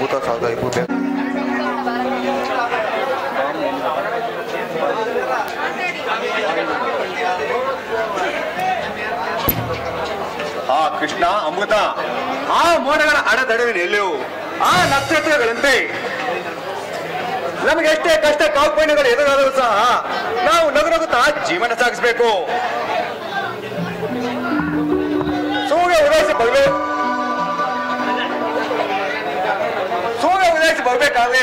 ಅಮೃತ ಸಾಗ ಇಬ್ಬರು ಕೃಷ್ಣ ಅಮೃತ ಆ ಮೋಡಗಳ ಅಡೆತಡೆಯಲ್ಲಿಯೂ ಆ ನಕ್ಷತ್ರಗಳಂತೆ ನಮಗೆ ಎಷ್ಟೇ ಕಷ್ಟ ಕಾಲ್ಪನೆಗಳು ಎದುರಾದರೂ ಸಹ ನಾವು ನಗುನಗುತ್ತಾ ಜೀವನ ಸಾಗಿಸಬೇಕು. ಸೂರ್ಯ ಉದಯಿಸಿ ಬರ್ಬೇಕಾದ್ರೆ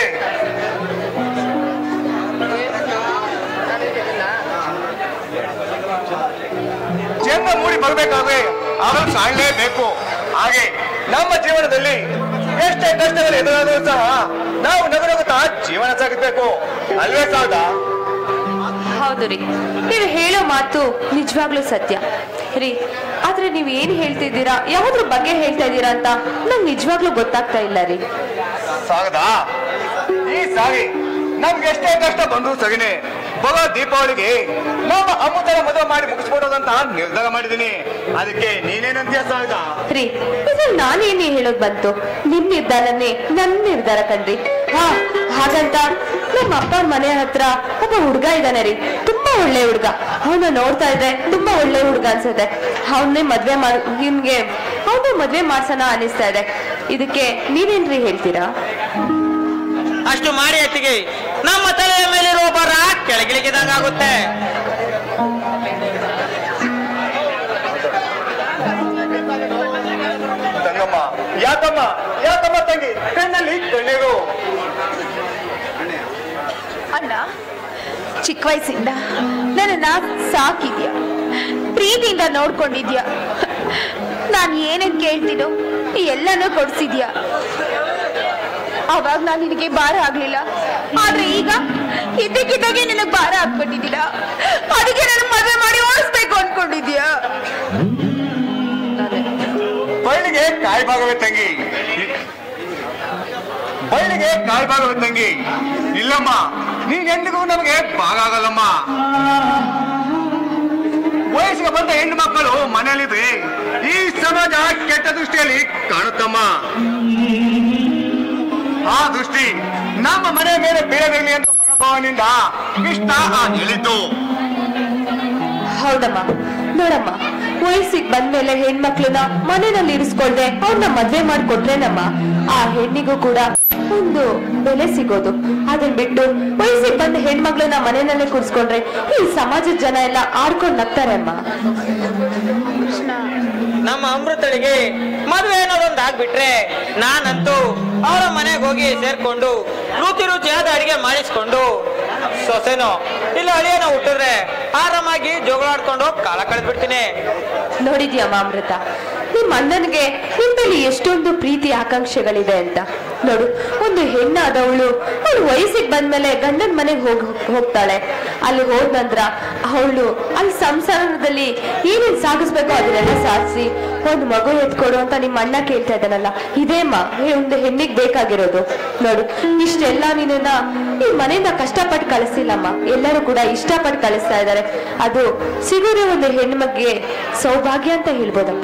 ಚಂದ್ರ ಮೂಡಿ ಬರ್ಬೇಕಾದ್ರೆ ಅವನು ಕಾಣಲೇಬೇಕು. ಹಾಗೆ ನಮ್ಮ ಜೀವನದಲ್ಲಿ ಎಷ್ಟೇ ಕಷ್ಟಗಳು ಎದುರಾದರೂ ಸಹ ನಾವು ನಗುನಗುತ್ತಾ ಜೀವನ ಸಾಗಿಸಬೇಕು ಅಲ್ವೇ ಸೌದಾ? ಹೌದು ರೀ, ನೀವು ಹೇಳೋ ಮಾತು ನಿಜವಾಗ್ಲೂ ಸತ್ಯ ರೀ. ಆದ್ರೆ ನೀವ್ ಏನ್ ಹೇಳ್ತಿದ್ದೀರಾ, ಯಾವ್ದ್ರ ಬಗ್ಗೆ ಹೇಳ್ತಾ ಇದ್ದೀರಾ ಅಂತ ನಂಗೆ ನಿಜವಾಗ್ಲೂ ಗೊತ್ತಾಗ್ತಾ ಇಲ್ಲ ರೀ. ಸಾಗದಾ? ಈ ಸಾರಿ ನಮ್ಗೆ ಎಷ್ಟೇ ಕಷ್ಟ ಬಂದ್ರು ಸರಿನೇ ಬರೋ ದೀಪಾವಳಿಗೆ ನಮ್ಮ ಅಮೃತನ ಮದುವೆ ಮಾಡಿ ಮುಗಿಸ್ಬಿಡೋದಂತ ನಿರ್ಧಾರ ಮಾಡಿದೀನಿ. ಅದಕ್ಕೆ ನೀನೇನಂತೀಯ ಸಾಗದಾ? ರೀ, ಇದ್ರಲ್ಲಿ ನಾನೇನೇ ಹೇಳೋದ್ ಬಂತು? ನಿಮ್ ನಿರ್ಧಾರನೇ ನನ್ ನಿರ್ಧಾರ ಕಣ್ರಿ. ಹಾಗಂತ ನಮ್ಮ ಅಪ್ಪ ಮನೆ ಹತ್ರ ಒಬ್ಬ ಹುಡ್ಗ ಇದ್ದಾನೆ ರೀ, ತುಂಬಾ ಒಳ್ಳೆ ಹುಡ್ಗ. ಅವನ ನೋಡ್ತಾ ಇದ್ರೆ ತುಂಬಾ ಒಳ್ಳೆ ಹುಡ್ಗ ಅನ್ಸುತ್ತೆ. ಅವನ್ನೇ ಅವನೇ ಮದ್ವೆ ಮಾಡ್ಸೋಣ ಅನಿಸ್ತಾ ಇದೆ. ಇದಕ್ಕೆ ನೀವೇನ್ರಿ ಹೇಳ್ತೀರಾ? ಅಷ್ಟು ಮಾಡಿ ಅತ್ತಿಗೆ ನಮ್ಮ ತಲೆಯ ಮೇಲಿರುವ ಭಾರ ಕೆಳಗಿಳಿದಂಗಾಗುತ್ತೆ. ತಂಗಮ್ಮ, ಯಾಕಮ್ಮ ತಂಗಿ ಕಣ್ಣಲ್ಲಿ ಕಣ್ಣೀರು? ಅಣ್ಣ, ಚಿಕ್ಕ ವಯಸ್ಸಿಂದ ನನ್ನನ್ನ ಸಾಕಿದ್ಯಾ, ಪ್ರೀತಿಯಿಂದ ನೋಡ್ಕೊಂಡಿದ್ಯಾ. ನಾನು ಏನೇನ್ ಕೇಳ್ತೀನೋ ಎಲ್ಲನೂ ಕೊಡ್ಸಿದ್ಯಾ. ಅವಾಗ ನಾನು ನಿನಗೆ ಭಾರ ಆಗ್ಲಿಲ್ಲ, ಆದ್ರೆ ಈಗ ಇದ್ದಕ್ಕಿದ್ದಾಗೆ ನಿನಗೆ ಭಾರ ಆಗ್ಬಿಟ್ಟಿದ್ದೀರಾ. ಅದಕ್ಕೆ ನನ್ನ ಮದುವೆ ಮಾಡಿ ಓಡಿಸ್ಬೇಕು ಅನ್ಕೊಂಡಿದ್ಯಾ. ಬಳ್ಳಿಗೆ ಕಾಯ್ಬಾಗವೇ ತಂಗಿ. ಇಲ್ಲಮ್ಮ, ನೀನೆಂದಿಗೂ ನಮಗೆ ಭಾಗ ಆಗಲ್ಲಮ್ಮ. ವಯಸ್ಸಿಗೆ ಬಂದ ಹೆಣ್ಣು ಮಕ್ಕಳು ಮನೆಯಲ್ಲಿದ್ರೆ ಈ ಸಮಾಜ ಕೆಟ್ಟ ದೃಷ್ಟಿಯಲ್ಲಿ ಕಾಣುತ್ತಮ್ಮ. ಆ ದೃಷ್ಟಿ ನಮ್ಮ ಮನೆ ಮೇಲೆ ಬೀಳದಿರಲಿ ಅಂತ ಮನೋಭಾವನೆಯಿಂದ ಇಷ್ಟ ಹೇಳಿದ್ದು. ಹೌದಮ್ಮ, ನೋಡಮ್ಮ, ವಯಸ್ಸಿಗೆ ಬಂದ್ಮೇಲೆ ಹೆಣ್ಮಕ್ಳನ್ನ ಮನೆಯಲ್ಲಿ ಇರಿಸ್ಕೊಳ್ದೆ ಅವ್ರನ್ನ ಮದ್ವೆ ಮಾಡ್ಕೊಟ್ರೇನಮ್ಮ ಆ ಹೆಣ್ಣಿಗೂ ಕೂಡ ಒಂದು ಬೆಲೆ ಸಿಗೋದು. ಅದನ್ ಬಿಟ್ಟು ವಯಸ್ಸಿಗೆ ಬಂದ ಹೆಣ್ಮಕ್ಳನ್ನ ಮನೆಯಲ್ಲೇ ಕೂರಿಸ್ಕೊಂಡ್ರೆ ಈ ಸಮಾಜದ ಜನ ಎಲ್ಲ ಆಡ್ಕೊಂಡ್ ನಗ್ತಾರೆ ಅಮ್ಮ. ನಮ್ಮ ಅಮೃತಳಿಗೆ ಮದುವೆ ಅನ್ನೋದೊಂದು ಆಗ್ಬಿಟ್ರೆ ನಾನಂತೂ ಅವರ ಮನೆಗೆ ಹೋಗಿ ಸೇರ್ಕೊಂಡು ರುಚಿಯಾದ ಅಡಿಗೆ ಮಾಡಿಸ್ಕೊಂಡು ಸೊಸೆನೋ ಇಲ್ಲ ಅಳಿಯನೋ ಹುಟ್ಟಿದ್ರೆ ಆರಾಮಾಗಿ ಜೋಗಳಾಡ್ಕೊಂಡು ಕಾಲ ಕಳೆದ್ಬಿಡ್ತೀನಿ. ನೋಡಿದ್ಯಮ್ಮ ಅಮೃತ, ನಿಮ್ಮ ಅಣ್ಣನಿಗೆ ನಿಮ್ಮಲ್ಲಿ ಎಷ್ಟೊಂದು ಪ್ರೀತಿ ಆಕಾಂಕ್ಷೆಗಳಿದೆ ಅಂತ. ನೋಡು, ಒಂದು ಹೆಣ್ಣಾದವಳು ಅವಳು ವಯಸ್ಸಿಗೆ ಬಂದ್ಮೇಲೆ ಗಂಡನ ಮನೆಗೆ ಹೋಗ್ತಾಳೆ. ಅಲ್ಲಿ ಹೋದ ನಂತರ ಅವಳು ಅಲ್ಲಿ ಸಂಸಾರದಲ್ಲಿ ಏನೇನ್ ಸಾಗಿಸ್ಬೇಕೋ ಅದನ್ನೆಲ್ಲ ಸಾಧಿಸಿ ಒಂದು ಮಗು ಎತ್ಕೊಡು ಅಂತ ನಿಮ್ಮ ಅಣ್ಣ ಕೇಳ್ತಾ ಇದ್ದಾನಲ್ಲ, ಇದೇಮ್ಮ ಒಂದು ಹೆಣ್ಣಿಗೆ ಬೇಕಾಗಿರೋದು. ನೋಡು, ಇಷ್ಟೆಲ್ಲ ನಿನ್ನ ಈ ಮನೆಯಿಂದ ಕಷ್ಟಪಟ್ಟು ಕಳಿಸಿಲ್ಲಮ್ಮ, ಎಲ್ಲರೂ ಕೂಡ ಇಷ್ಟಪಟ್ಟು ಕಳಿಸ್ತಾ ಇದ್ದಾರೆ. ಅದು ಸಿಗೋದೇ ಒಂದು ಹೆಣ್ಮಗ್ಗೆ ಸೌಭಾಗ್ಯ ಅಂತ ಹೇಳ್ಬೋದಪ್ಪ.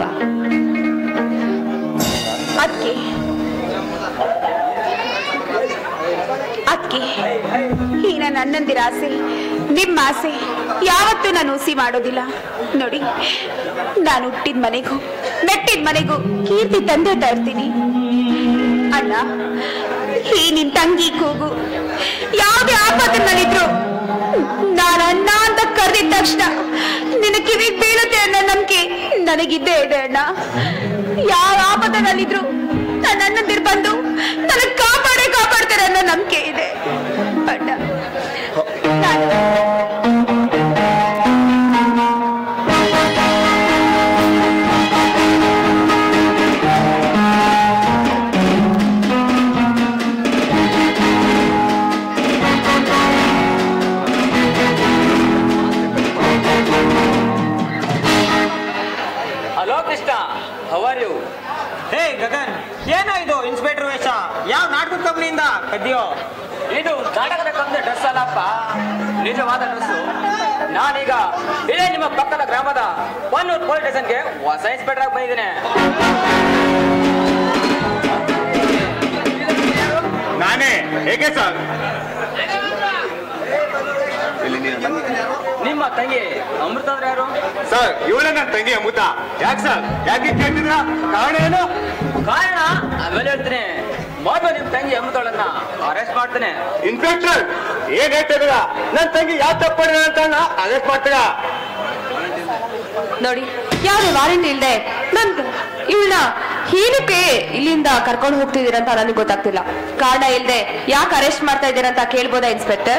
ಅದಕ್ಕೆ ಈ ನನ್ನ ಅಣ್ಣಂದಿರ ಆಸೆ, ನಿಮ್ಮ ಆಸೆ ಯಾವತ್ತೂ ನಾನು ಹುಸಿ ಮಾಡೋದಿಲ್ಲ. ನೋಡಿ, ನಾನು ಹುಟ್ಟಿದ ಮನೆಗೂ ಮೆಟ್ಟಿದ ಮನೆಗೂ ಕೀರ್ತಿ ತಂದೆ ಇರ್ತೀನಿ. ಅಣ್ಣ, ಈ ನಿನ್ ತಂಗಿ ಕೂಗು ಯಾವುದೇ ಆಪತ್ತಿನಲ್ಲಿದ್ರು ನಾನು ಅಣ್ಣ ಅಂತ ಕರೆದಿದ ತಕ್ಷಣ ನಿನ್ನ ಕಿವಿಗೆ ಬೀಳುತ್ತೆ ಅನ್ನೋ ನಂಬಿಕೆ ನನಗಿದ್ದೇ ಇದೆ ಅಣ್ಣ. ಯಾವ ಆಪತ್ತಿನಲ್ಲಿದ್ರು ನನ್ನ ಅಣ್ಣಂದಿರು ಬಂದು ನನಗೆ ಕಾಪಾಡ್ತಾರೆ ಅನ್ನೋ ನಂಬಿಕೆ ಇದೆ ಅಣ್ಣ. Hello Krishna, how are you? Hey Gagan, ಏನೋ ಇದು ಇನ್ಸ್ಪೆಕ್ಟರ್ ವೇಷ? ಯಾವ ನಾಟಕದ ಕಂಪ್ನಿಯಿಂದ ಕದ್ದಿಯೋ? ಇದು ನಾಟಕದ ಕಂಪ್ನಿ ಡ್ರೆಸ್ ಅಲ್ಲಪ್ಪ, ನಿಜವಾದ ಡ್ರೆಸ್ಸು. ನಾನೀಗ ಇದೇ ನಿಮ್ಮ ಪಕ್ಕದ ಗ್ರಾಮದ ಪನ್ನೂರು ಪೊಲೀಸ್ ಸ್ಟೇಷನ್ಗೆ ಹೊಸ ಇನ್ಸ್ಪೆಕ್ಟರ್ ಆಗಿ ಬಂದಿದ್ದೇನೆ. ಇದ್ದಾನೆ. ಏಕೆ ಸರ್? ನಿಮ್ಮ ತಂಗಿ ಅಮೃತ ಅಂದ್ರೆ ಯಾರು ಸರ್? ಇವಳೇ ನನ್ನ ತಂಗಿ ಅಮೃತ. ಯಾಕೆ ಸರ್? ಯಾಕೆ ಕೇಳ್ತಿದ್ರ? ಕಾರಣ ಏನು? ಕಾರಣ ಆಮೇಲೆ ಹೇಳ್ತೀನಿ. ಮೊದಲು ನಿಮ್ ತಂಗಿ ಅಮೃತಳನ್ನ ಅರೆಸ್ಟ್ ಮಾಡ್ತೇನೆ. ಇನ್ಸ್ಪೆಕ್ಟರ್ ಏನ್ ಹೇಳ್ತಿದ್ರ? ನನ್ನ ತಂಗಿ ಯಾವ ತಪ್ಪಿದ ಅಂತ ಅರೆಸ್ಟ್ ಮಾಡ್ತೀರ? ನೋಡಿ, ಯಾರು ವಾರಂಟ್ ಇಲ್ದೆ ಇವಳನ್ನ ಏನಕ್ಕೆ ಇಲ್ಲಿಂದ ಕರ್ಕೊಂಡು ಹೋಗ್ತಿದ್ದೀರಂತ ನನಗೆ ಗೊತ್ತಾಗ್ತಿಲ್ಲ. ಕಾರಣ ಇಲ್ದೆ ಯಾಕೆ ಅರೆಸ್ಟ್ ಮಾಡ್ತಾ ಇದ್ದೀರಂತ ಕೇಳ್ಬೋದಾ ಇನ್ಸ್ಪೆಕ್ಟರ್?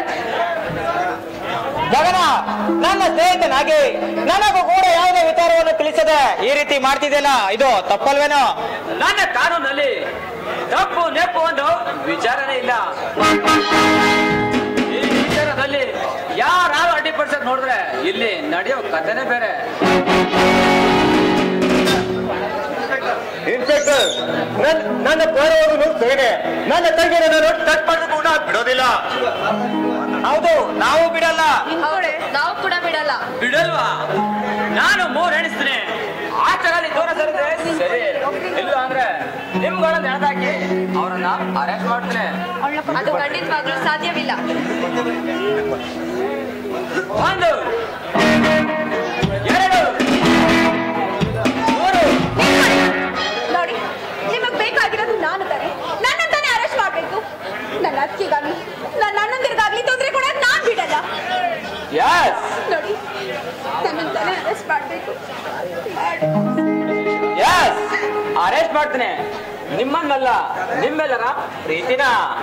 ಜಗನ, ನನ್ನ ಸ್ನೇಹಿತನಾಗಿ ನನಗೂ ಕೂಡ ಯಾವುದೇ ವಿಚಾರವನ್ನು ತಿಳಿಸದೆ ಈ ರೀತಿ ಮಾಡ್ತಿದೆಯಲ್ಲ, ಇದು ತಪ್ಪಲ್ವೇನೋ? ನನ್ನ ಕಾನೂನಲ್ಲಿ ತಪ್ಪು ನೆಪ್ಪು ಒಂದು ವಿಚಾರನೇ ಇಲ್ಲ. ಈ ವಿಚಾರದಲ್ಲಿ ಯಾರು ಅಡ್ಡಿಪಡಿಸಕ್ ನೋಡಿದ್ರೆ ಇಲ್ಲಿ ನಡೆಯೋ ಕಥೆನೇ ಬೇರೆ. ಇನ್ಸ್ಪೆಕ್ಟರ್, ನನ್ನ ಪರವಾಗೂ ಸರಿನೆ. ನನ್ನ ತಂಗಿನ ನಾನು ಟಚ್ ಮಾಡೋದು ಕೂಡ ಬಿಡೋದಿಲ್ಲ. ಹೌದು, ನಾವು ಬಿಡಲ್ಲ. ನಾವು ಕೂಡ ಬಿಡಲ್ಲ. ಬಿಡಲ್ವಾ? ನಾನು 3 ಎಣಿಸ್ತೀನಿ. ಆಚೆಗಳಲ್ಲಿ ದೂರ ಸರಿದ್ರೆ ಸರಿ, ಇಲ್ಲ ಅಂದ್ರೆ ನಿಮ್ಗಳನ್ನ ಎಳೆದಾಕಿ ಅವರನ್ನ ಅರೆಸ್ಟ್ ಮಾಡ್ತೇನೆ. ಅದು ಖಂಡಿತವಾಗ್ಲೂ ಸಾಧ್ಯವಿಲ್ಲ. 1 2 3. ನೋಡಿ, ನಿಮಗ್ ಬೇಕಾಗಿರೋದು ನಾನು ತಾನೆ. ನನ್ನಂತಾನೆ ಅರೆಸ್ಟ್ ಮಾಡ್ಬೇಕು. ನನ್ನ ಅತ್ತಿಗಾಗ್ಲಿ ನನ್ನ ಅಣ್ಣಂದಿರ್ಗಾಗ್ಲಿ ತೊಂದ್ರೆ ಕೂಡ ನಾನ್ ಬಿಡಲ್ಲ. ನೋಡಿ, ನನ್ನಂತಾನೆ ಅರೆಸ್ಟ್ ಮಾಡ್ಬೇಕು. ಅರೆಸ್ಟ್ ಮಾಡ್ತೇನೆ. ನಿಮ್ಮನ್ನಲ್ಲ, ನಿಮ್ಮೆಲ್ಲರ ಪ್ರೀತಿನ.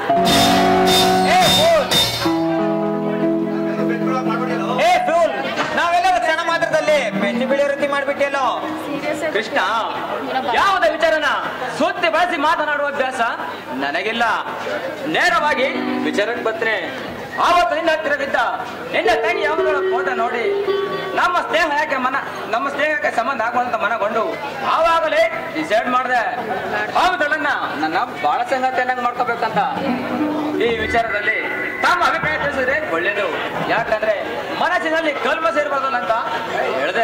ನಾವೆಲ್ಲರೂ ಕ್ಷಣ ಮಾತ್ರದಲ್ಲಿ ಬೆಂಚಿ ಬೀಳೋ ರೀತಿ ಮಾಡ್ಬಿಟ್ಟಿಯಲ್ಲೋ. ಕೃಷ್ಣ, ಯಾವುದೇ ವಿಚಾರನ ಸುತ್ತಿ ಬಳಸಿ ಮಾತನಾಡುವ ಅಭ್ಯಾಸ ನನಗಿಲ್ಲ. ನೇರವಾಗಿ ವಿಚಾರಕ್ಕೆ ಬರ್ತೇನೆ. ಆವತ್ತು ನಿನ್ನ ಹತ್ತಿರ ಬಿದ್ದ ನಿನ್ನ ತಂಗಿ ಅವರ ಫೋಟೋ ನೋಡಿ ನಮ್ಮ ಸ್ನೇಹಕ್ಕೆ ಸಂಬಂಧ ಆಗುವಂತ ಮನಗೊಂಡು ಆವಾಗಲೇ ಡಿಸೈಡ್ ಮಾಡಿದೆ ಅವಳನ್ನ ನನ್ನ ಬಹಳ ಸಂಗತಿಯನ್ನಾಗಿ ಮಾಡ್ಕೋಬೇಕಂತ. ಈ ವಿಚಾರದಲ್ಲಿ ತಮ್ಮ ಅಭಿಪ್ರಾಯ ತಿಳಿಸಿದ್ರೆ ಒಳ್ಳೇದು. ಯಾಕಂದ್ರೆ ಮನಸ್ಸಿನಲ್ಲಿ ಕಲ್ಮಶ ಇರಬಾರ್ದಲ್ಲ ಅಂತ ಹೇಳಿದೆ.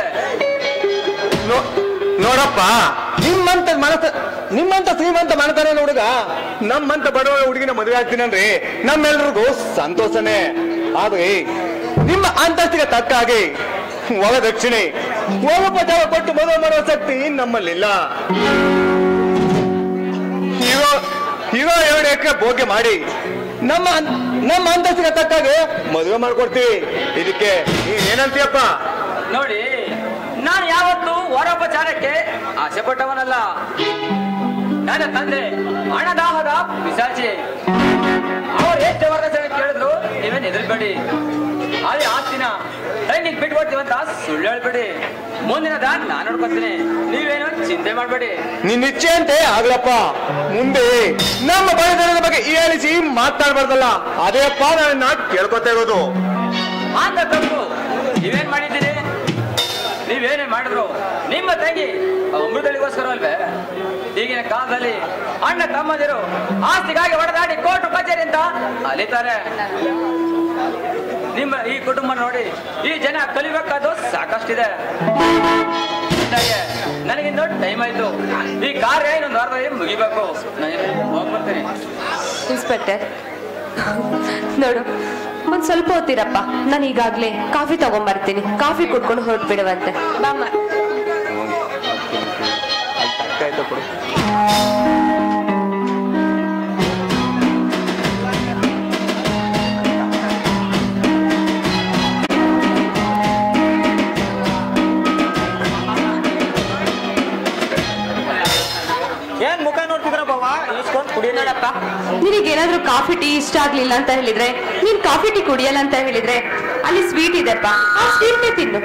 ನೋಡಪ್ಪ, ನಿಮ್ಮಂತ ಶ್ರೀಮಂತ ಮನತನ ಹುಡುಗ ನಮ್ಮಂತ ಬಡವ ಹುಡುಗಿನ ಮದುವೆ ಆಗ್ತೀನಂದ್ರೆ ನಮ್ಮೆಲ್ರಿಗೂ ಸಂತೋಷನೇ. ಆದ್ರೆ ನಿಮ್ಮ ಅಂತಸ್ತಿಗೆ ತಕ್ಕ ಹಾಗೆ ವರದಕ್ಷಿಣೆ ವರಪಚಾರ ಕೊಟ್ಟು ಮದುವೆ ಮಾಡುವ ಶಕ್ತಿ ನಮ್ಮಲ್ಲಿಲ್ಲ. ಇರೋ 2 ಎಕರೆ ಭೋಗ್ಯ ಮಾಡಿ ನಮ್ಮ ಅಂತಸ್ತಿಗೆ ತಕ್ಕಾಗೆ ಮದುವೆ ಮಾಡ್ಕೊಡ್ತೀವಿ. ಇದಕ್ಕೆ ನೀನೇನಂತೀಯಪ್ಪ? ನೋಡಿ, ನಾನು ಯಾವತ್ತೂ ವರೋಪಚಾರಕ್ಕೆ ಆಸೆ ಪಟ್ಟವನಲ್ಲ. ನನ್ನ ತಂದೆ ಹಣದಾಹದ ಪಿಶಾಚಿ. ಅವ್ರು ಎಷ್ಟು ವರದಕ್ಷಿಣೆ ಕೇಳಿದ್ರು ನೀವೇನು ಹೆದರ್ಬೇಡಿ. ಅದೇ ಆಸ್ತಿನ ತಂಗಿಗೆ ಬಿಟ್ಕೊಡ್ತೀವಂತ ಸುಳ್ಳು ಹೇಳ್ಬೇಡಿ. ಮುಂದಿನದ ನಾನು ನೋಡ್ಕೊತೀನಿ, ನೀವೇನು ಚಿಂತೆ ಮಾಡ್ಬೇಡಿ. ನಿನ್ನ ಇಚ್ಛೆ ಅಂತೆ ಆಗ್ಲಪ್ಪ. ಮುಂದೆ ನಮ್ಮ ಬಡತನದ ಬಗ್ಗೆ ಹೇಳಿಸಿ ಮಾತಾಡ್ಬಾರ್ದಲ್ಲ. ಅದೇ ಅಪ್ಪ ನನ್ನ ಕೇಳ್ಕೊತಾ ಇರೋದು. ಅಂತ ತಪ್ಪು ನೀವೇನ್ ಮಾಡಿದ್ದೀರಿ? ನೀವೇನೇ ಮಾಡಿದ್ರು ನಿಮ್ಮ ತಂಗಿ ಅಮೃತಳಿಗೋಸ್ಕರ ಅಲ್ವೇ? ಈಗಿನ ಕಾಲದಲ್ಲಿ ಅಣ್ಣ ತಮ್ಮಂದಿರು ಆಸ್ತಿಗಾಗಿ ಹೊಡೆದಾಡಿ ಕೋರ್ಟು ಕಚೇರಿ ಅಂತ ಅಲಿತಾರೆ. ನಿಮ್ಮ ಈ ಕುಟುಂಬ ನೋಡಿ ಈ ಜನ ಕಲಿಬೇಕಾದ್ದು ಸಾಕಷ್ಟಿದೆ. ನನಗಿನ್ನೂ ಟೈಮ್ ಆಯ್ತು. ಈ ಕಾರ್ಯ ಇನ್ನೊಂದು ವಾರದಲ್ಲಿ ಮುಗಿಬೇಕು. ನಾನು ಹೋಗ್ಬರ್ತೀನಿ. ಇನ್ಸ್ಪೆಕ್ಟರ್, ನೋಡು, ಒಂದ್ ಸ್ವಲ್ಪ ಹೊತ್ತಿರಪ್ಪ. ನಾನು ಈಗಾಗ್ಲೇ ಕಾಫಿ ತಗೊಂಡ್ಬರ್ತೀನಿ. ಕಾಫಿ ಕುಡ್ಕೊಂಡು ಹೊರಟು ಬಿಡುವಂತೆ. ಬಾಮ್ಮ. ಏನ್ ಮುಖ ನೋಡ್ತಿದ್ರ ಬಾವ? ಇಸ್ಕೊಂಡ್ ಕುಡಿಯೋಣಪ್ಪ. ನಿನಗೇನಾದ್ರೂ ಕಾಫಿ ಟೀ ಇಷ್ಟ ಆಗ್ಲಿಲ್ಲ ಅಂತ ಹೇಳಿದ್ರೆ, ನೀನ್ ಕಾಫಿ ಟೀ ಕುಡಿಯಲ್ಲ ಅಂತ ಹೇಳಿದ್ರೆ ಅಲ್ಲಿ ಸ್ವೀಟ್ ಇದೆಪ್ಪ, ಆ ಸ್ವೀಟ್ನೇ ತಿನ್ನು.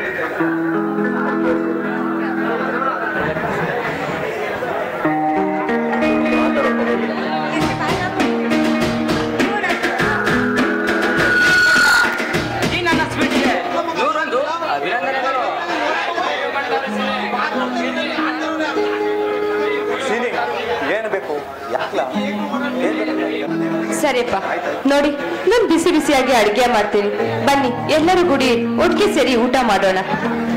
ಈ ನನ್ನ ಸ್ವೀಟ್ಗೆ 101 ಅಭಿನಂದನೆಗಳು. ಏನು ಬೇಕು? ಸರಿಯಪ್ಪ, ನೋಡಿ, ನಾನು ಬಿಸಿ ಬಿಸಿಯಾಗಿ ಅಡ್ಗೆ ಮಾಡ್ತೀನಿ. ಬನ್ನಿ, ಎಲ್ಲರೂ ಗುಡಿ ಒಟ್ಟಿಗೆ ಸೇರಿ ಊಟ ಮಾಡೋಣ.